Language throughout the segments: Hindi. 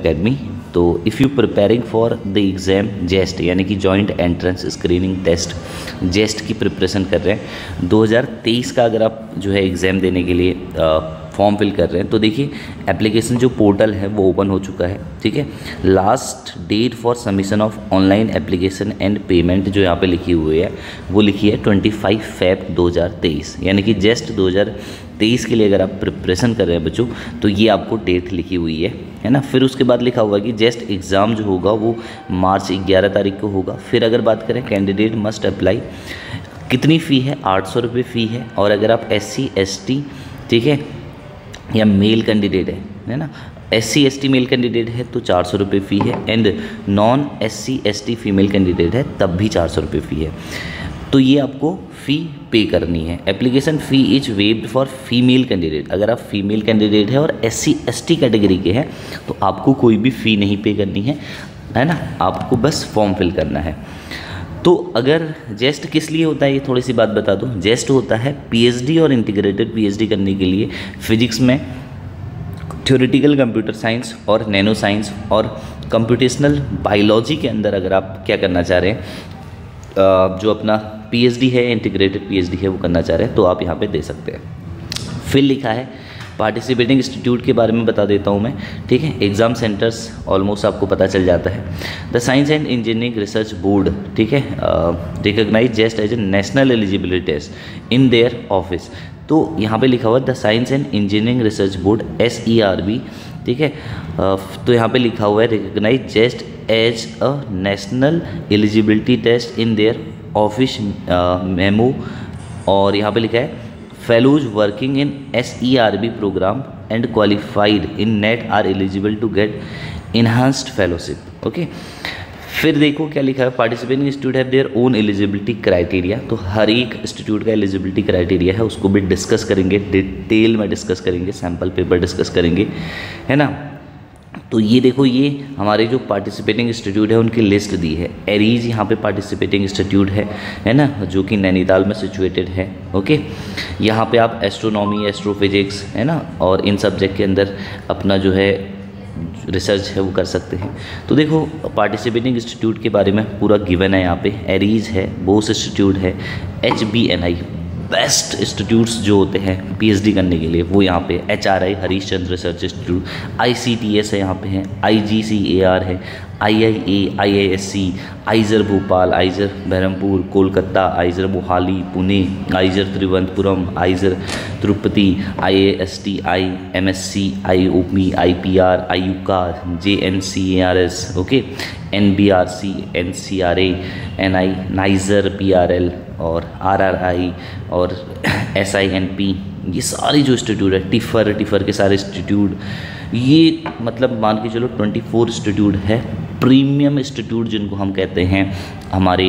एकेडमी। तो if you preparing for the exam JEST यानी कि joint entrance screening test JEST की प्रिपरेशन कर रहे हैं 2023 का, अगर आप जो है एग्ज़ाम देने के लिए फॉर्म फिल कर रहे हैं तो देखिए एप्लीकेशन जो पोर्टल है वो ओपन हो चुका है, ठीक है। Last date for submission of online application and payment जो यहाँ पे लिखी हुई है वो लिखी है 25 फेब 2023, यानी कि जेस्ट 2023 के लिए अगर आप प्रिपरेशन कर रहे हैं बच्चों तो ये आपको डेट लिखी हुई है ना। फिर उसके बाद लिखा हुआ कि जेस्ट एग्ज़ाम जो होगा वो मार्च 11 तारीख को होगा। फिर अगर बात करें कैंडिडेट मस्ट अप्लाई, कितनी फ़ी है, 800 रुपये फ़ी है। और अगर आप SC ST ठीक है या मेल कैंडिडेट है ना, SC ST मेल कैंडिडेट है तो 400 रुपये फ़ी है, and non SC ST female candidate है तब भी 400 रुपये फ़ी है। तो ये आपको फ़ी पे करनी है। Application fee is waived for female candidate, अगर आप फीमेल कैंडिडेट है और SC ST कैटेगरी के हैं तो आपको कोई भी फ़ी नहीं पे करनी है ना, आपको बस फॉर्म फिल करना है। तो अगर जेस्ट किस लिए होता है ये थोड़ी सी बात बता दूं। जेस्ट होता है PhD और इंटीग्रेटेड PhD करने के लिए फिजिक्स में, थ्योरेटिकल कंप्यूटर साइंस और नैनो साइंस और कंप्यूटेशनल बायोलॉजी के अंदर अगर आप क्या करना चाह रहे हैं, जो अपना PhD है, इंटीग्रेटेड PhD है वो करना चाह रहे हैं तो आप यहाँ पे दे सकते हैं। फिर लिखा है पार्टिसिपेटिंग इंस्टीट्यूट के बारे में बता देता हूँ मैं, ठीक है। एग्ज़ाम सेंटर्स ऑलमोस्ट आपको पता चल जाता है। The science and engineering research board, ठीक है, recognize JEST as a national eligibility test in their office. तो यहाँ पे लिखा हुआ the science and engineering research board SERB, ठीक है। तो यहाँ पे लिखा हुआ है recognize JEST as a national eligibility test in their office memo. और यहाँ पे लिखा है fellows working in SERB program and qualified in NET are eligible to get enhanced fellowship, okay. फिर देखो क्या लिखा है, participating institute have their own eligibility criteria. तो हर एक इंस्टीट्यूट का एलिजिबिलिटी क्राइटेरिया है, उसको भी डिस्कस करेंगे, डिटेल में डिस्कस करेंगे, सैम्पल पेपर डिस्कस करेंगे, है ना। तो ये देखो ये हमारे जो पार्टिसिपेटिंग इंस्टीट्यूट है उनकी लिस्ट दी है। एरीज यहाँ पे पार्टिसिपेटिंग इंस्टीट्यूट है ना, जो कि नैनीताल में सिचुएटेड है, ओके। यहाँ पे आप एस्ट्रोनॉमी, एस्ट्रोफिजिक्स, है ना, और इन सब्जेक्ट के अंदर अपना जो है रिसर्च है वो कर सकते हैं। तो देखो पार्टिसिपेटिंग इंस्टीट्यूट के बारे में पूरा गिवन है यहाँ पे। एरीज है, बोस इंस्टीट्यूट है, HBNI बेस्ट इंस्टीट्यूट्स जो होते हैं PhD करने के लिए वो यहाँ पे, HRI Harish Chandra research institute, ICTS है यहाँ पे है, IGCAR है, IIA, IISc, IISER Bhopal, IISER Berhampur, Kolkata, IISER Mohali, Pune, IISER Thiruvananthapuram, IISER Tirupati, IAST, IMSC, IOP, IPR, IUCAR, JNCARS, okay, NBRC, NCRA, NI, NISER, PRL और RRI और SINP, ये सारे जो इंस्टीट्यूट है, टिफ़र के सारे इंस्टीट्यूट, ये मतलब मान के चलो 24 इंस्टीट्यूट है प्रीमियम इंस्टीट्यूट जिनको हम कहते हैं हमारे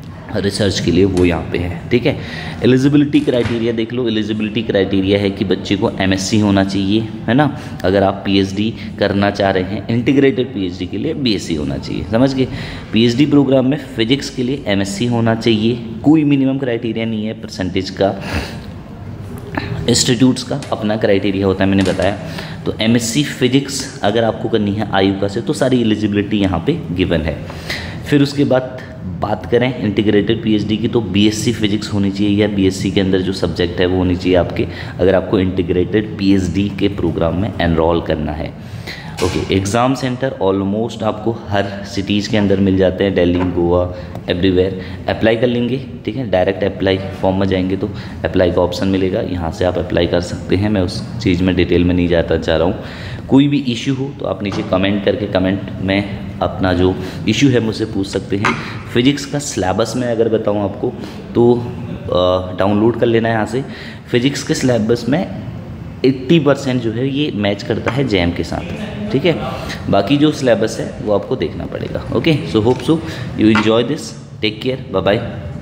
रिसर्च के लिए, वो यहाँ पे है, ठीक है। एलिजिबिलिटी क्राइटेरिया देख लो। एलिजिबिलिटी क्राइटेरिया है कि बच्चे को MSc होना चाहिए, है ना। अगर आप PhD करना चाह रहे हैं इंटीग्रेटेड PhD के लिए BSc होना चाहिए, समझ गए। PhD प्रोग्राम में फिजिक्स के लिए MSc होना चाहिए, कोई मिनिमम क्राइटेरिया नहीं है परसेंटेज का। इंस्टीट्यूट्स का अपना क्राइटेरिया होता है, मैंने बताया। तो MSc फिजिक्स अगर आपको करनी है आयुका से तो सारी एलिजिबिलिटी यहाँ पे गिवन है। फिर उसके बाद बात करें इंटीग्रेटेड PhD की तो BSc फिजिक्स होनी चाहिए, या BSc के अंदर जो सब्जेक्ट है वो होनी चाहिए आपके, अगर आपको इंटीग्रेटेड PhD के प्रोग्राम में एनरोल करना है, ओके। एग्ज़ाम सेंटर ऑलमोस्ट आपको हर सिटीज़ के अंदर मिल जाते हैं, दिल्ली, गोवा, एवरीवेयर। अप्लाई कर लेंगे, ठीक है, डायरेक्ट अप्लाई फॉर्म में जाएंगे तो अप्लाई का ऑप्शन मिलेगा, यहाँ से आप अप्लाई कर सकते हैं। मैं उस चीज़ में डिटेल में नहीं जाता चाह रहा हूँ। कोई भी इशू हो तो आप नीचे कमेंट करके कमेंट में अपना जो इशू है मुझसे पूछ सकते हैं। फिजिक्स का सिलेबस में अगर बताऊँ आपको तो डाउनलोड कर लेना है यहाँ से। फिजिक्स के सिलेबस में 80% जो है ये मैच करता है जैम के साथ, ठीक है। बाकी जो सिलेबस है वो आपको देखना पड़ेगा, okay. So hope so you enjoy this, take care, bye bye.